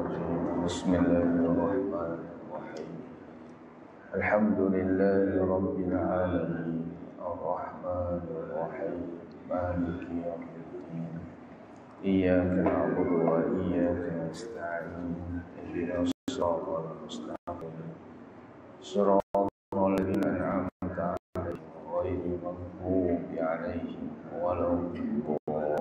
الرجيم بسم الله الرحمن الرحيم الحمد لله رب العالمين الرحمن الرحيم مالك يوم الدين إياك نعبد وإياك نستعين اهدنا الصراط المستقيم صراط الذين أنعمت عليهم غير المغضوب عليهم ولا الضالين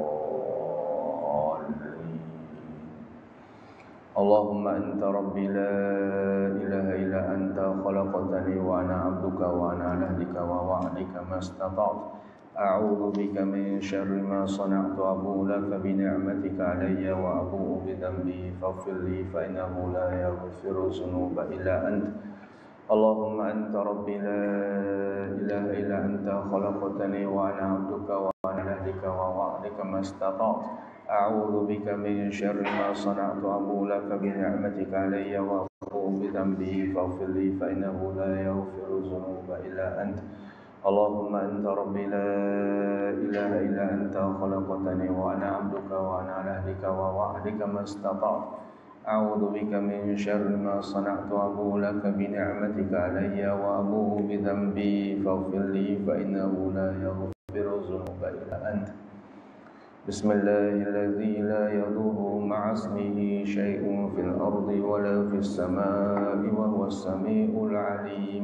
اللهم أنت ربي لا إله إلا أنت خلقتني وأنا عبدك وأنا على عهدك ووعدك ما استطعت أعوذ بك من شر ما صنعت أبوء لك بنعمتك علي وأبوء بذنبي فاغفر لي فإنه لا يغفر الذنوب إلا أنت اللهم أنت ربي لا إله إلا أنت خلقتني وأنا عبدك وأنا على عهدك ووعدك ما استطعت أعوذ بك من شر ما صنعت أبوء لك بنعمتك علي وأبوء بذنبي فاغفر لي فإنه لا يغفر الذنوب إلا أنت اللهم أنت ربي لا إله إلا أنت خلقتني وأنا عبدك وأنا على عهدك ووعدك ما استطعت أعوذ بك من شر ما صنعت أبوء لك بنعمتك علي وأبوء بذنبي فاغفر لي فإنه لا يغفر الذنوب إلا أنت بسم الله الذي لا يضر مع اسمه شيء في الأرض ولا في السماء وهو السميع العليم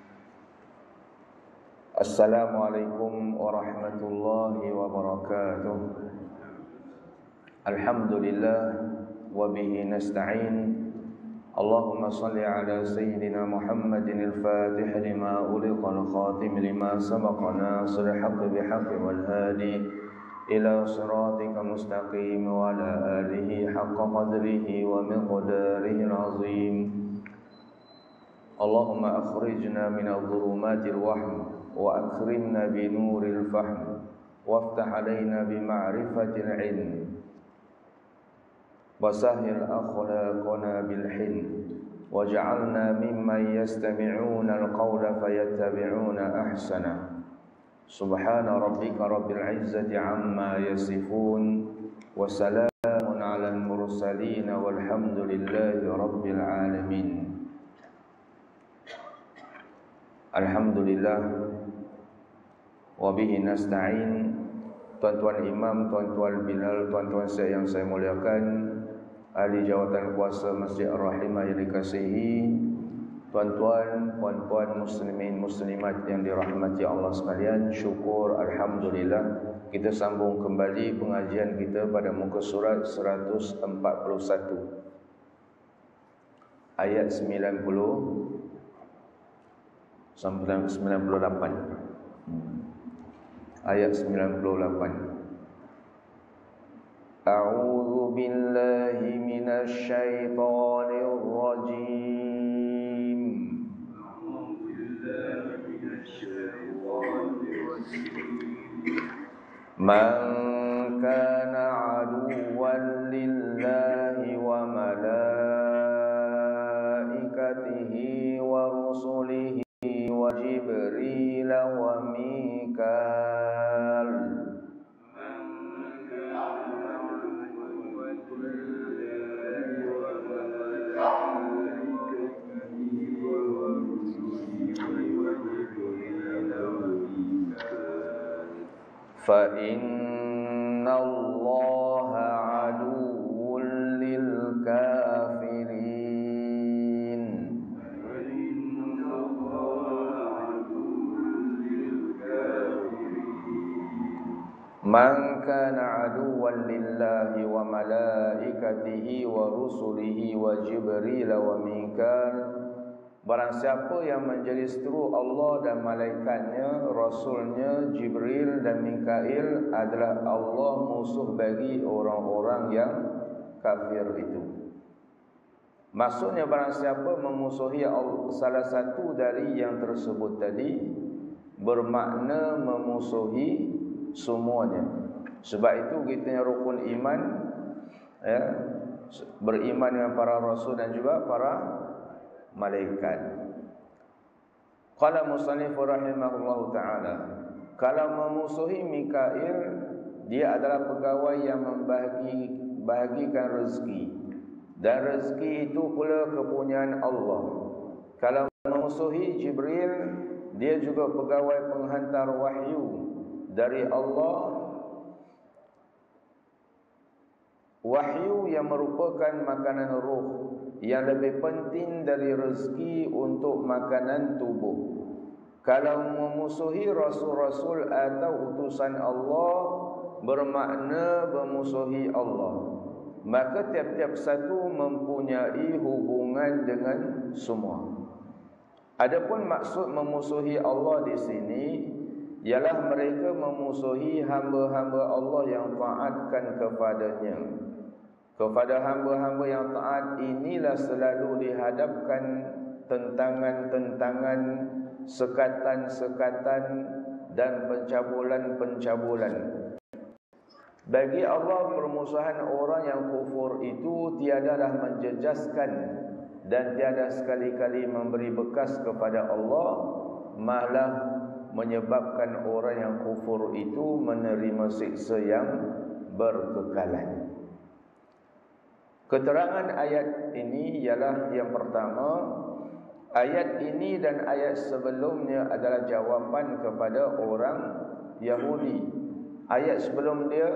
السلام عليكم ورحمة الله وبركاته الحمد لله وبه نستعين اللهم صل على سيدنا محمد الفاتح لما أغلق الخاتم لما سبق ناصر الحق بحق والهادي إلى صراطك مستقيم وعلى آله حق قدره ومقداره العظيم اللهم أخرجنا من الظلمات الوهم وأكرمنا بنور الفهم وافتح علينا بمعرفة العلم وسهل أخلاقنا بالحلم واجعلنا ممن يستمعون القول فيتبعون أحسنه سبحان ربك رب العزة عما يصفون وسلام على المرسلين والحمد لله رب العالمين. Alhamdulillah wabihi nasta'in. Tuan-tuan imam, tuan-tuan Bilal, tuan-tuan saya yang saya muliakan, ahli jawatan kuasa Masjid Ar-Rahimah yang dikasihi, tuan-tuan, puan-puan, muslimin, muslimat yang dirahmati Allah sekalian, syukur Alhamdulillah kita sambung kembali pengajian kita pada muka surat 141 ayat 90 sampai 98. Ayat 98. A'udzu billahi minasy syaithanir rajim. Man kana aduwwan lillahi wa malaikatihi wa rusulihi wa Jibril wa Mikal fa inna Allaha aduwwun lil kafirin. Man kana aduwwan lillahi wa malaikatihi wa rusulihi wa Jibril wa Mikal. Barang siapa yang menjadi seteru Allah dan malaikatnya, Rasulnya, Jibril dan Mikail adalah Allah musuh bagi orang-orang yang kafir itu. Maksudnya barang siapa memusuhi salah satu dari yang tersebut tadi, bermakna memusuhi semuanya. Sebab itu kita yang rukun iman, ya, beriman dengan para rasul dan juga para malaikat. Qala musannif rahimahullahu ta'ala, kalau memusuhi Mikail, dia adalah pegawai yang membahagikan rezeki. Dan rezeki itu pula kepunyaan Allah. Kalau memusuhi Jibril, dia juga pegawai penghantar wahyu dari Allah. Wahyu yang merupakan makanan ruh, yang lebih penting dari rezeki untuk makanan tubuh. Kalau memusuhi rasul-rasul atau utusan Allah, bermakna memusuhi Allah. Maka tiap-tiap satu mempunyai hubungan dengan semua. Adapun maksud memusuhi Allah di sini ialah mereka memusuhi hamba-hamba Allah yang taatkan kepadanya. Kepada hamba-hamba yang taat inilah selalu dihadapkan tentangan-tentangan, sekatan-sekatan dan pencabulan-pencabulan. Bagi Allah, permusuhan orang yang kufur itu tiadalah menjejaskan dan tiada sekali-kali memberi bekas kepada Allah, malah menyebabkan orang yang kufur itu menerima siksa yang berkekalan. Keterangan ayat ini ialah yang pertama, ayat ini dan ayat sebelumnya adalah jawapan kepada orang Yahudi. Ayat sebelum dia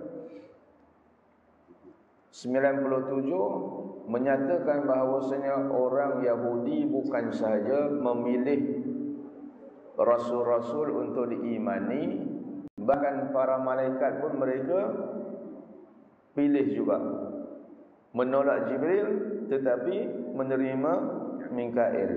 97 menyatakan bahawasanya orang Yahudi bukan sahaja memilih rasul-rasul untuk diimani, bahkan para malaikat pun mereka pilih juga. Menolak Jibril tetapi menerima Mikail.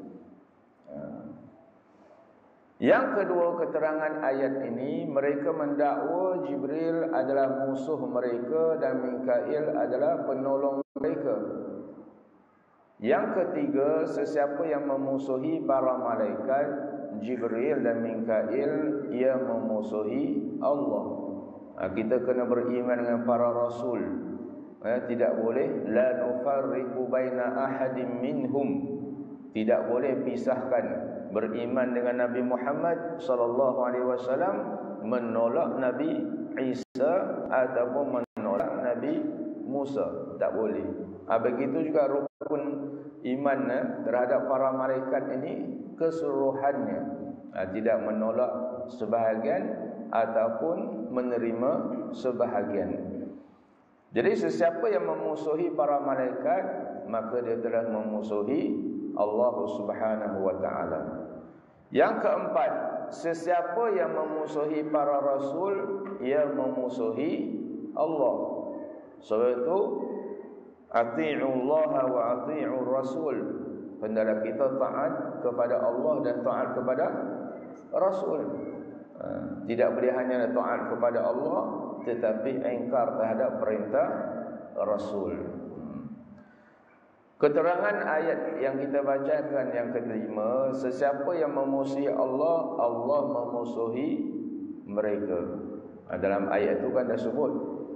Yang kedua, keterangan ayat ini, mereka mendakwa Jibril adalah musuh mereka dan Mikail adalah penolong mereka. Yang ketiga, sesiapa yang memusuhi para malaikat, Jibril dan Mikail, ia memusuhi Allah. Kita kena beriman dengan para rasul. Tidak boleh la nufarriqu baina ahadin minhum. Tidak boleh pisahkan. Beriman dengan Nabi Muhammad sallallahu alaihi wasallam, menolak Nabi Isa ataupun menolak Nabi Musa, tak boleh. Begitu juga rukun iman terhadap para malaikat ini keseluruhannya, tidak menolak sebahagian ataupun menerima sebahagian. Jadi sesiapa yang memusuhi para malaikat, maka dia telah memusuhi Allah Subhanahu wa ta'ala. Yang keempat, sesiapa yang memusuhi para rasul, ia memusuhi Allah. Sebab itu ati'ullaha wa ati'ur rasul. Hendaklah kita taat kepada Allah dan taat kepada rasul. Tidak boleh hanya taat kepada Allah tetapi ingkar terhadap perintah rasul. Keterangan ayat yang kita bacakan yang kelima, sesiapa yang memusuhi Allah, Allah memusuhi mereka. Dalam ayat itu kan dah sebut,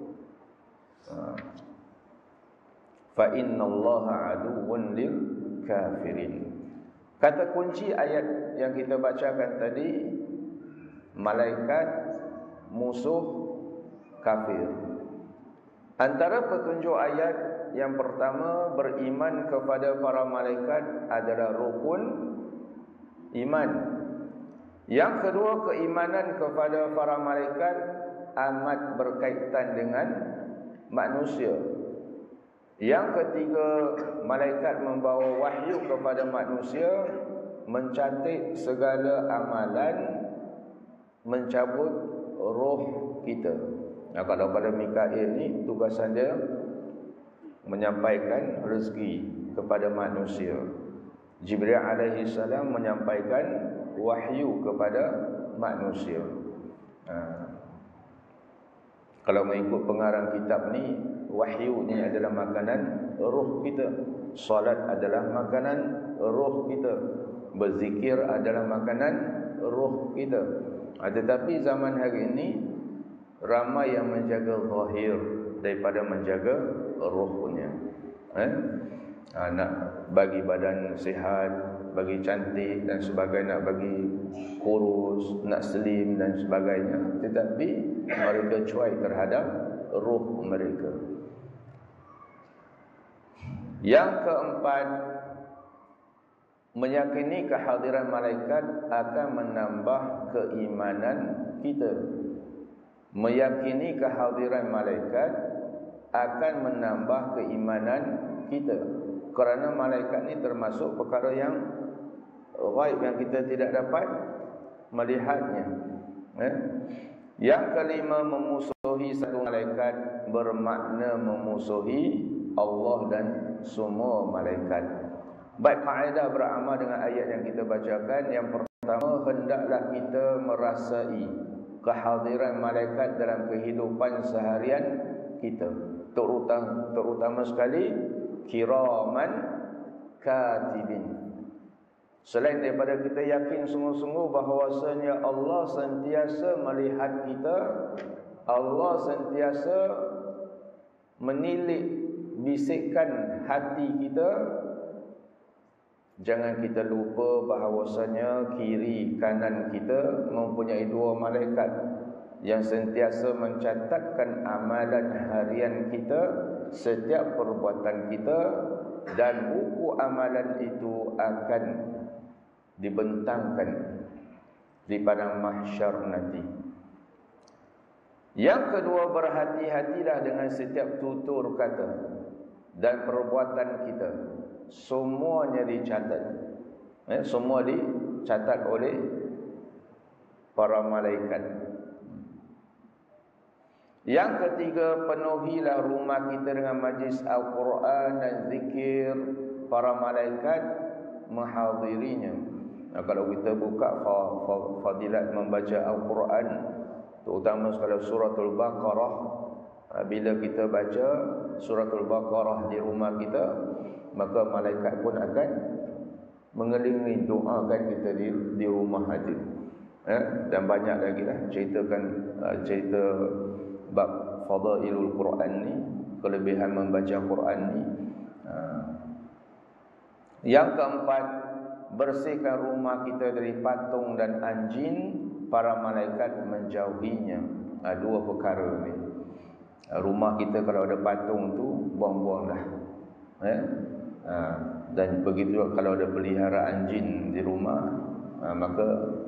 fa innallaha aduwwun lil kafirin. Kata kunci ayat yang kita bacakan tadi, malaikat musuh kafir. Antara petunjuk ayat, yang pertama, beriman kepada para malaikat adalah rukun iman. Yang kedua, keimanan kepada para malaikat amat berkaitan dengan manusia. Yang ketiga, malaikat membawa wahyu kepada manusia, mencatat segala amalan, mencabut roh kita. Kalau pada Mikail ni, tugasan dia menyampaikan rezeki kepada manusia. Jibril alaihi salam menyampaikan wahyu kepada manusia. Kalau mengikut pengarang kitab ni, wahyu ni adalah makanan roh kita. Salat adalah makanan roh kita. Berzikir adalah makanan roh kita. Tetapi zaman hari ini ramai yang menjaga zahir daripada menjaga rohnya. Nak bagi badan sihat, bagi cantik dan sebagainya, nak bagi kurus, nak slim dan sebagainya, tetapi mereka cuai terhadap roh mereka. Yang keempat, meyakini kehadiran malaikat akan menambah keimanan kita. Meyakini kehadiran malaikat akan menambah keimanan kita. Kerana malaikat ni termasuk perkara yang ghaib, yang kita tidak dapat melihatnya. Yang kelima, memusuhi satu malaikat bermakna memusuhi Allah dan semua malaikat. Baik, kaedah beramal dengan ayat yang kita bacakan. Yang pertama, hendaklah kita merasai kehadiran malaikat dalam kehidupan seharian kita, terutama sekali kiraman katibin. Selain daripada kita yakin sungguh-sungguh bahawasanya Allah sentiasa melihat kita, Allah sentiasa menilik bisikan hati kita, jangan kita lupa bahawasanya kiri kanan kita mempunyai dua malaikat yang sentiasa mencatatkan amalan harian kita, setiap perbuatan kita, dan buku amalan itu akan dibentangkan di padang mahsyar nanti. Yang kedua, berhati-hatilah dengan setiap tutur kata dan perbuatan kita. Semuanya dicatat. Semua dicatat oleh para malaikat. Yang ketiga, penuhilah rumah kita dengan majlis Al-Quran dan zikir. Para malaikat menghadirinya. Kalau kita buka fadilat membaca Al-Quran, terutama kalau suratul Baqarah, bila kita baca suratul Baqarah di rumah kita, maka malaikat pun akan mengelilingi doakan kita di rumah aja. Dan banyak lagi lah cerita bab fadailul Quran ni, kelebihan membaca Quran ni. Yang keempat, bersihkan rumah kita dari patung dan anjing. Para malaikat menjauhinya. Dua perkara ni. Rumah kita kalau ada patung tu, buang-buanglah. Dan begitu juga kalau ada pelihara anjing di rumah, maka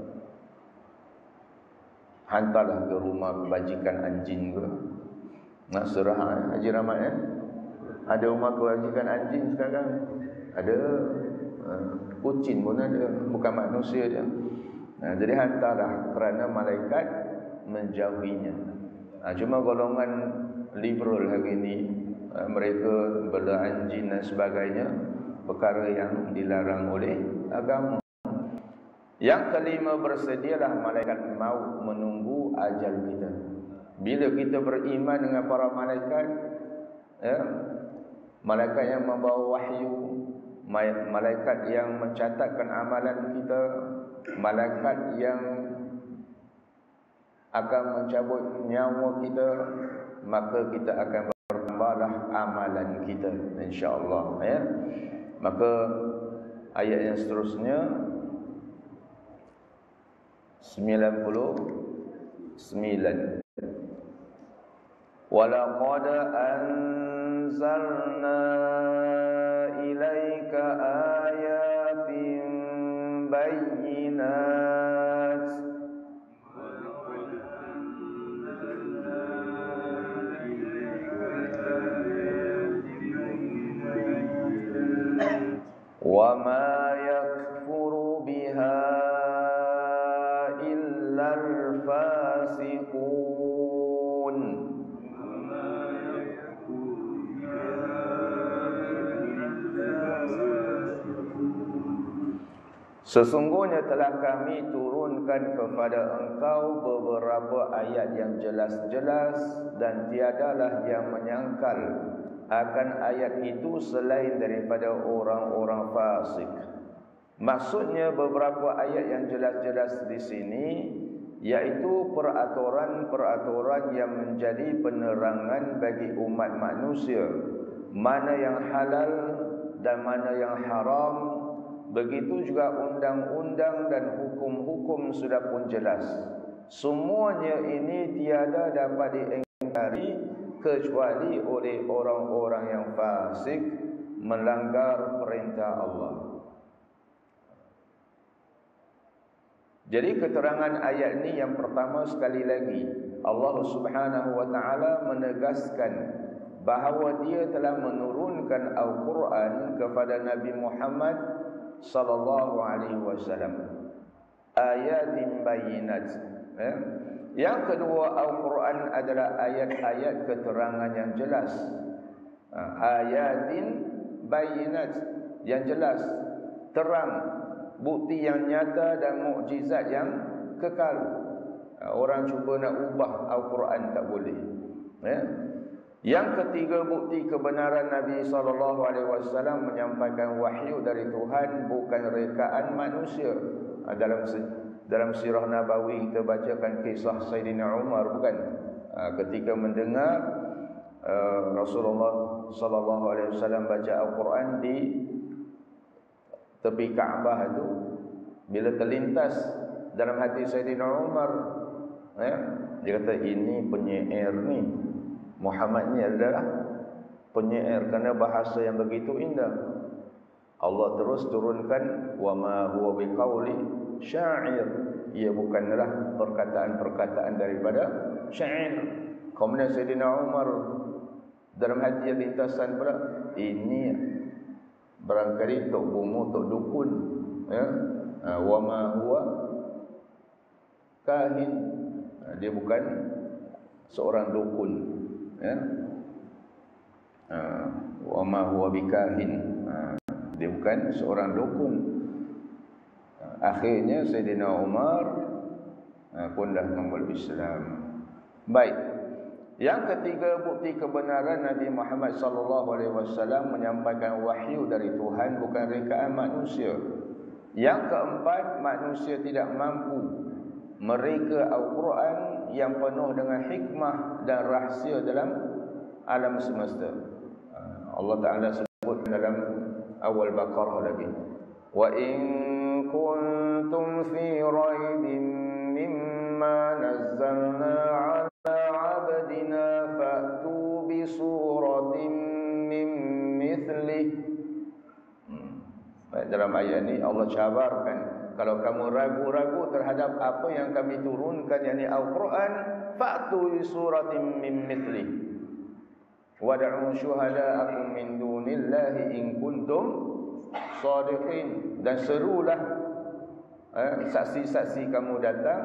hantarlah ke rumah kebajikan anjing ke. Nak serah Haji Rahmat ada rumah kebajikan anjing sekarang. Ada kucing pun ada, bukan manusia je. Jadi hantarlah, kerana malaikat menjauhinya. Cuma golongan liberal hari ini, mereka bela anjing dan sebagainya, perkara yang dilarang oleh agama. Yang kelima, bersedialah malaikat maut menunggu ajal kita. Bila kita beriman dengan para malaikat, malaikat yang membawa wahyu, malaikat yang mencatatkan amalan kita, malaikat yang akan mencabut nyawa kita, maka kita akan bertambahlah amalan kita, insya-Allah. Maka ayat yang seterusnya 99. Walaqad anzalna ilaika ayatin bayyinat wa ma yakfuru biha illa al-fasiqun. Sesungguhnya telah kami turunkan kepada engkau beberapa ayat yang jelas-jelas, dan tiadalah yang menyangkal akan ayat itu selain daripada orang-orang fasik. Maksudnya beberapa ayat yang jelas-jelas di sini, yaitu peraturan-peraturan yang menjadi penerangan bagi umat manusia, mana yang halal dan mana yang haram. Begitu juga undang-undang dan hukum-hukum sudah pun jelas. Semuanya ini tiada dapat diingkari kecuali oleh orang-orang yang fasik, melanggar perintah Allah. Jadi keterangan ayat ini yang pertama sekali lagi, Allah Subhanahu wa taala menegaskan bahawa Dia telah menurunkan Al-Quran kepada Nabi Muhammad sallallahu alaihi wasallam. Ayatin bayyinat. Yang kedua, Al-Quran adalah ayat-ayat keterangan yang jelas. Ayatin bayyinat, yang jelas, terang, bukti yang nyata dan mukjizat yang kekal. Orang cuba nak ubah Al-Quran tak boleh. Yang ketiga, bukti kebenaran Nabi SAW menyampaikan wahyu dari Tuhan, bukan rekaan manusia. Dalam sirah Nabawi kita bacakan kisah Sayyidina Umar, bukan? Ketika mendengar Rasulullah SAW baca Al-Quran di tepi Kaabah itu, bila terlintas dalam hati Sayyidina Umar, dia kata, ini penyair ni, Muhammad ni adalah penyair kerana bahasa yang begitu indah. Allah terus turunkan, wa ma huwa biqauli syair, ia bukanlah perkataan-perkataan daripada syair. Kemudian Sayyidina Umar dalam hati yang lintasan pula, ini barangkali tok bungu, tok dukun, wa ma huwa kahin, dia bukan seorang dukun, wa ma huwa bikahin, dia bukan seorang dukun. Akhirnya Sayyidina Umar pun dah memeluk Islam. Baik. Yang ketiga, bukti kebenaran Nabi Muhammad SAW menyampaikan wahyu dari Tuhan, bukan rekaan manusia. Yang keempat, manusia tidak mampu mereka Al-Quran yang penuh dengan hikmah dan rahsia dalam alam semesta. Allah Ta'ala sebut dalam awal Baqarah lagi, wa in kuntum fi raibin mimma nazzalna ala abdina fa'tu bi suratin min mithlih. Dalam ayat ini Allah cabarkan, kalau kamu ragu-ragu terhadap apa yang kami turunkan, yakni Al-Quran, fa'tu bi suratin min mithlih wad'u syuhada'akum min dunillahi in kuntum shadiqin. Dan serulah saksi-saksi kamu datang,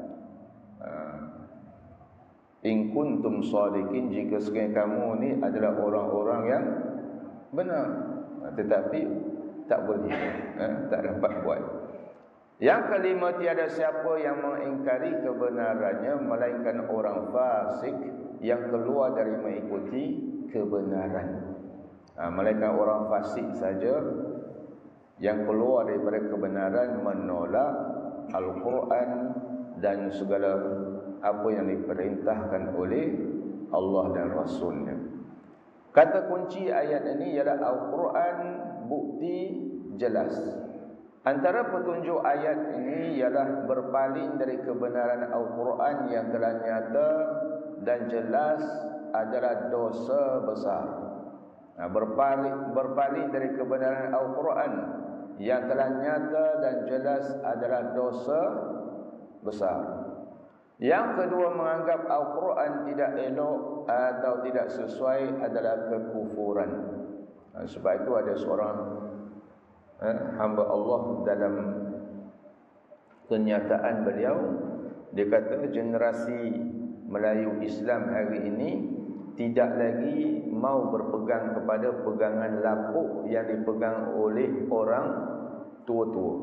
in kuntum shadiqin, jika sekiranya kamu ni adalah orang-orang yang benar. Tetapi tak boleh, tak dapat buat. Yang kelima, tiada siapa yang mengingkari kebenarannya melainkan orang fasik yang keluar dari mengikuti kebenaran. Melainkan orang fasik saja yang keluar daripada kebenaran, menolak Al-Quran dan segala apa yang diperintahkan oleh Allah dan Rasulnya. Kata kunci ayat ini ialah Al-Quran, bukti jelas. Antara petunjuk ayat ini ialah berpaling dari kebenaran Al-Quran yang telah nyata dan jelas adalah dosa besar. Berpaling dari kebenaran Al-Quran yang telah nyata dan jelas adalah dosa besar. Yang kedua, menganggap Al-Quran tidak elok atau tidak sesuai adalah kekufuran. Sebab itu ada seorang hamba Allah dalam kenyataan beliau, dia kata generasi Melayu Islam hari ini tidak lagi mau berpegang kepada pegangan lapuk yang dipegang oleh orang tua-tua.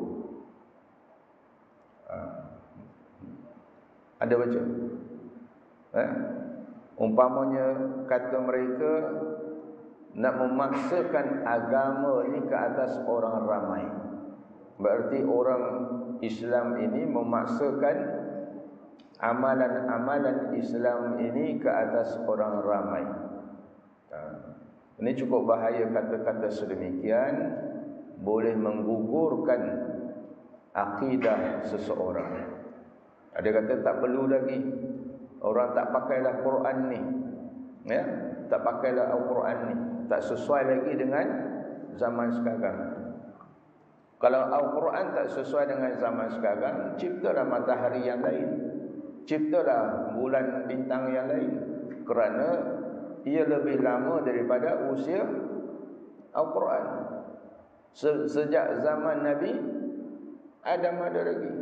Ada baca? Umpamanya kata mereka nak memaksakan agama ni ke atas orang ramai. Berarti orang Islam ini memaksakan amalan-amalan Islam ini ke atas orang ramai. Ini cukup bahaya kata-kata sedemikian, boleh menggugurkan akidah seseorang. Ada kata tak perlu lagi, orang tak pakailah Quran ni, tak pakailah Al-Quran ni, tak sesuai lagi dengan zaman sekarang. Kalau Al-Quran tak sesuai dengan zaman sekarang, ciptalah matahari yang lain, ciptalah bulan bintang yang lain, kerana ia lebih lama daripada usia Al-Quran. Sejak zaman Nabi Adam ada lagi.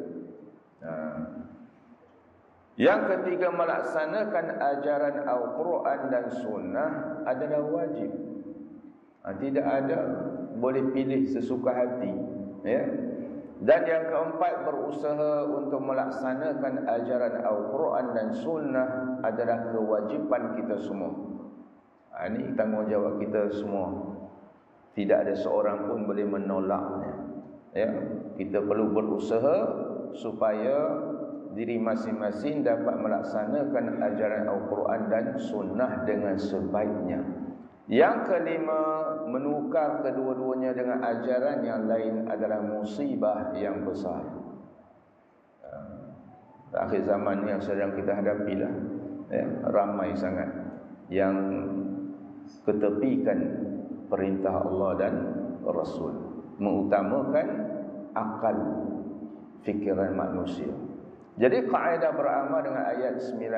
Yang ketiga, melaksanakan ajaran Al-Quran dan Sunnah adalah wajib. Tidak ada boleh pilih sesuka hati, ya. Dan yang keempat, berusaha untuk melaksanakan ajaran Al-Quran dan Sunnah adalah kewajipan kita semua. Ini tanggungjawab kita semua. Tidak ada seorang pun boleh menolaknya, ya. Kita perlu berusaha supaya diri masing-masing dapat melaksanakan ajaran Al-Quran dan Sunnah dengan sebaiknya. Yang kelima, menukar kedua-duanya dengan ajaran yang lain adalah musibah yang besar. Akhir zaman yang sedang kita hadapilah, ya, ramai sangat yang ketepikan perintah Allah dan Rasul, mengutamakan akal fikiran manusia. Jadi kaedah beramal dengan ayat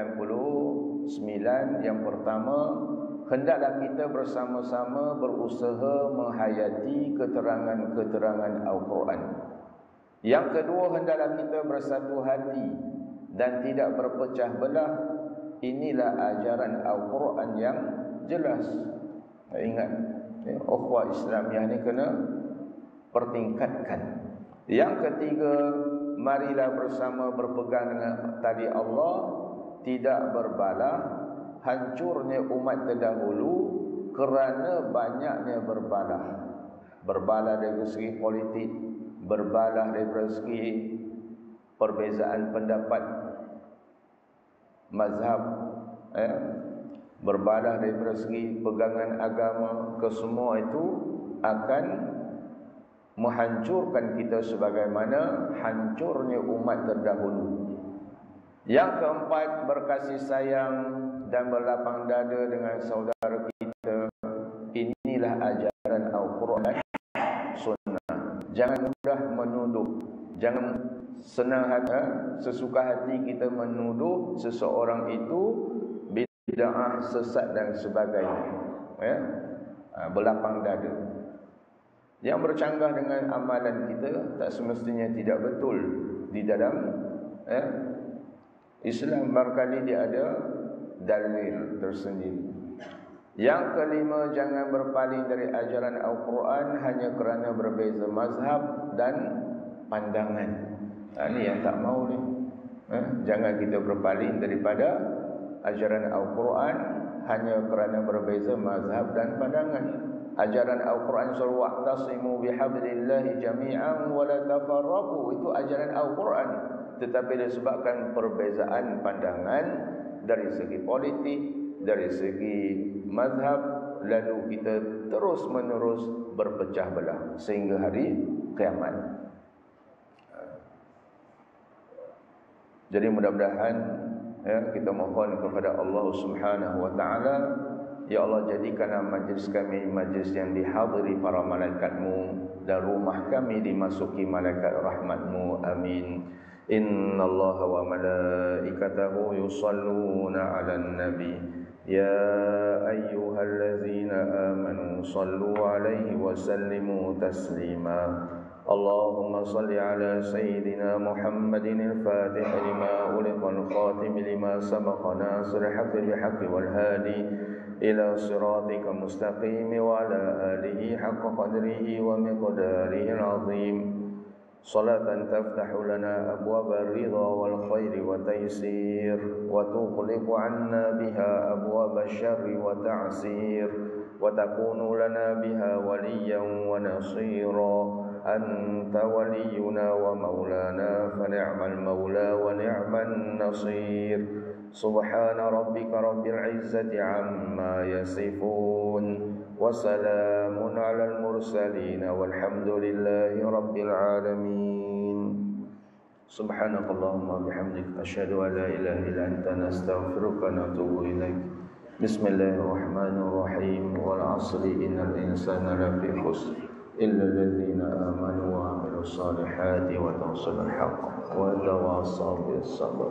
99 yang pertama, hendaklah kita bersama-sama berusaha menghayati keterangan-keterangan Al-Quran. Yang kedua, hendaklah kita bersatu hati dan tidak berpecah belah. Inilah ajaran Al-Quran yang jelas. Ingat, ukhuwah Islamiah ni kena pertingkatkan. Yang ketiga, marilah bersama berpegang dengan tali Allah, tidak berbalah. Hancurnya umat terdahulu kerana banyaknya berbalah. Berbalah dari segi politik, berbalah dari segi perbezaan pendapat mazhab, berbalah dari segi pegangan agama. Kesemua itu akan menghancurkan kita sebagaimana hancurnya umat terdahulu. Yang keempat, berkasih sayang dan berlapang dada dengan saudara kita. Inilah ajaran Al-Quran dan Sunnah. Jangan mudah menuduh, jangan senang hati, sesuka hati kita menuduh seseorang itu bid'ah, sesat dan sebagainya, ya. Berlapang dada. Yang bercanggah dengan amalan kita tak semestinya tidak betul di dalam Islam. Barangkali dia ada dalil tersendiri. Yang kelima, jangan berpaling dari ajaran Al-Quran hanya kerana berbeza mazhab dan pandangan. Ini yang tak mau ni. Jangan kita berpaling daripada ajaran Al-Quran hanya kerana berbeza mazhab dan pandangan. Ajaran Al-Quran surah wa'tasimu bihablillahi jami'an wa la tafarraqu, itu ajaran Al-Quran. Tetapi disebabkan perbezaan pandangan dari segi politik, dari segi mazhab, lalu kita terus menerus berpecah belah sehingga hari kiamat. Jadi mudah-mudahan, ya, kita mohon kepada Allah Subhanahu wa taala, ya Allah, jadikanlah majlis kami majlis yang dihadiri para malaikat-Mu dan rumah kami dimasuki malaikat rahmat-Mu. Amin. Inna Allah wa malaikatahu yusalluna ala nabi ya ayyuhallazina amanu sallu alaihi wa sallimu taslima. Allahumma salli ala sayyidina Muhammadin al-fatih lima uliqal khatim lima sabaqa nasir haqqi bihaqqi wal hadi ila siratika mustaqim wa ala alihi haqqa qadrihi wa miqdarihi al-azim. Salatan taftahu lana abwaba ar-ridha wal khairi wa taysir wa tughliqu 'anna biha abwaba asy-syarri wa ta'sir wa takunu lana biha waliyan wa nasira. Anta waliyuna wa maulana fa ni'mal maula wa ni'man nasir. Subhana rabbika rabbil izzati amma yasifun wa salamun alal mursalin walhamdulillahi rabbil alamin. Subhanakallahumma bihamdika asyhadu an la ilaha illa anta nastaghfiruka wa natubu ilaik. Bismillahirrahmanirrahim. Wal 'asri innal insana lafi khusr illa alladziina aamanu wa 'amilus salihati wa tawassaw bil haqq wa tawassaw bis sabr.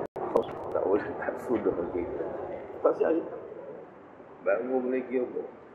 Tak boleh, tak sudah kita. Tak siap. Bangun lagi apa?